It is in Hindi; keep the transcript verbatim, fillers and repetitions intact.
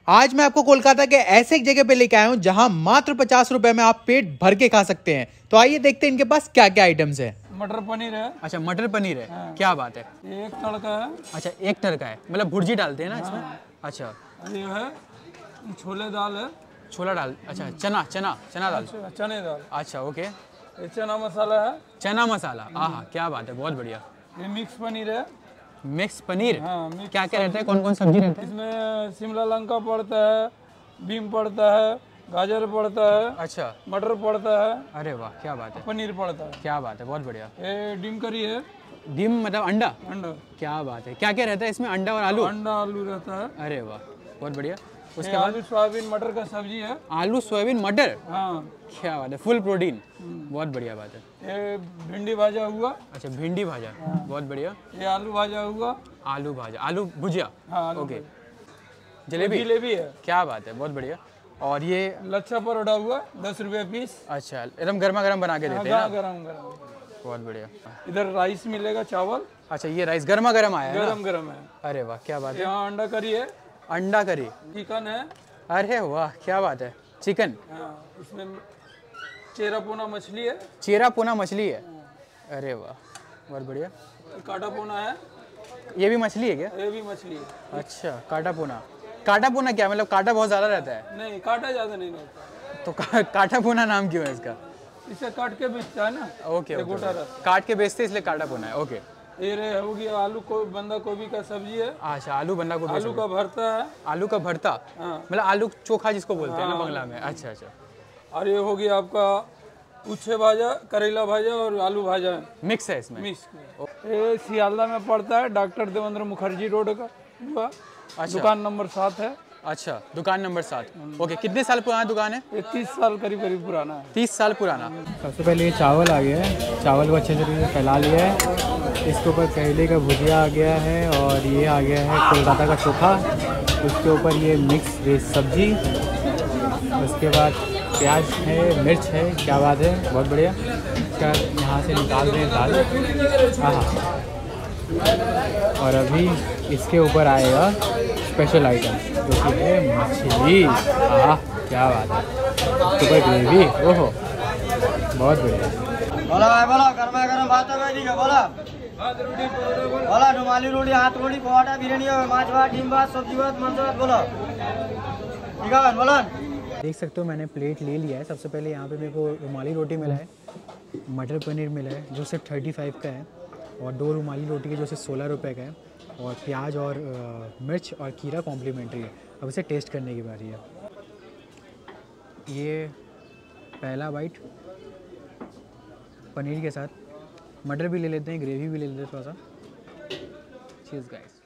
आज मैं आपको कोलकाता के ऐसे एक जगह पे लेके आया हूँ जहाँ मात्र पचास रुपए में आप पेट भर के खा सकते हैं। तो आइए देखते हैं इनके पास क्या क्या आइटम्स है। मटर पनीर है। अच्छा, मटर पनीर है। हाँ। क्या बात है। एक तड़का है। अच्छा, एक तड़का है, मतलब भुर्जी डालते हैं ना इसमें। हाँ। अच्छा, ये है छोले दाल है। छोला डाल, अच्छा चना चना चना दाल, अच्छा, चने दाल। अच्छा ओके। ये चना मसाला है। चना मसाला, आहा क्या बात है, बहुत बढ़िया। ये मिक्स पनीर है। मिक्स पनीर। हाँ, मिक्स क्या क्या रहता है, कौन कौन सब्जी रहता है इसमें? शिमला लंका पड़ता है, बीम पड़ता है, गाजर पड़ता है, अच्छा, मटर पड़ता है। अरे वाह क्या बात है, पनीर पड़ता है। क्या बात है, बहुत बढ़िया। ये डिम करी है। डिम मतलब अंडा। अंडा। क्या बात है, क्या क्या रहता है इसमें? अंडा और आलू। अंडा आलू रहता है। अरे वाह बहुत बढ़िया। उसके बाद बाद आलू सोयाबीन मटर का सब्जी है। आलू सोयाबीन मटर। हाँ, क्या बात है, फुल प्रोटीन, बहुत बढ़िया बात है। ये भिंडी भाजा हुआ। अच्छा, भिंडी भाजा, बहुत बढ़िया। ये आलू भाजा हुआ। आलू भाजा, आलू भुजिया। हाँ, आलू ओके। भाजा। जलेबी। जलेबी है। क्या बात है, बहुत बढ़िया। और ये लच्छा परोठा हुआ, दस रुपये पीस। अच्छा, एकदम गर्मा गर्म बना के देते हैं ना? गरम गरम। बहुत बढ़िया। इधर राइस मिलेगा, चावल। अच्छा, ये राइस गर्मा गर्म आया है ना? गरम गरम है। अरे वाह क्या बात है। यहाँ अंडा करी है। अंडा करी, चिकन है। अरे वाह क्या बात है। चिकन। हाँ, इसमें चेरा पोना मछली है। चेरा पोना मछली है, अरे वाह बहुत बढ़िया। काटा पोना है। ये भी मछली है क्या? ये भी मछली है। अच्छा, काटा पोना। काटा पोना क्या मतलब, काटा बहुत ज्यादा रहता है? नहीं, काटा ज्यादा नहीं रहता। तो का, काटा पोना नाम क्यों है इसका? इसे काट के बेचता है ना। ओके, ओके, गोटा ओके। काट के बेचते इसलिए काटा पोना है, ओके। ये रे हो गया आलू को बंदा गोभी का सब्जी है। अच्छा, आलू बंदा गोभी। आलू का भरता है। आलू का भरता, हाँ। मतलब आलू चोखा जिसको बोलते हैं ना बंगला में। अच्छा अच्छा। और ये हो गया आपका उच्छे भाजा, करेला भाजा और आलू भाजा मिक्स है इसमें। मिक्स। ये सियालदा में पड़ता है, डॉक्टर देवेंद्र मुखर्जी रोड का हुआ। अच्छा। दुकान नंबर सात है। अच्छा, दुकान नंबर सात। ओके, कितने साल पुराना दुकान है? ये तीस साल करीब करीब पुराना है। तीस साल पुराना। सबसे पहले ये चावल आ गया है, चावल को अच्छे तरीके से फैला लिया है। इसके ऊपर करेले का भुजिया आ गया है और ये आ गया है कोलकाता का चोखा। उसके ऊपर ये मिक्स वेज सब्जी, उसके बाद प्याज है, मिर्च है, क्या बात है, बहुत बढ़िया। इसका यहाँ से निकाल दें दाल। हाँ, और अभी इसके ऊपर आएगा स्पेशल आइटम जो कि है मछली। आह क्या बात है, सुपर ग्रेवी, ओहो बहुत बढ़िया। बोला भाई बोला, गर्मा गर्म भात है जी का बोला। बोला रुमाली रोटी, हाथ रोटी, पराठा, बिरयानी, माछ भात, डिम भात, सब्जी भात, मांस भात बोला। ठीक है बोला। देख सकते हो मैंने प्लेट ले लिया है। सबसे पहले यहाँ पे मेरे को रुमाली रोटी मिला है, मटर पनीर मिला है जो सिर्फ थर्टी फाइव का है, और दो रुमाली रोटी के जो सिर्फ सोलह रुपये का है, और प्याज और आ, मिर्च और खीरा कॉम्प्लीमेंट्री है। अब इसे टेस्ट करने की बारी है। ये पहला बाइट पनीर के साथ, मटर भी ले लेते हैं, ग्रेवी भी ले लेते हैं थोड़ा सा। Cheese guys.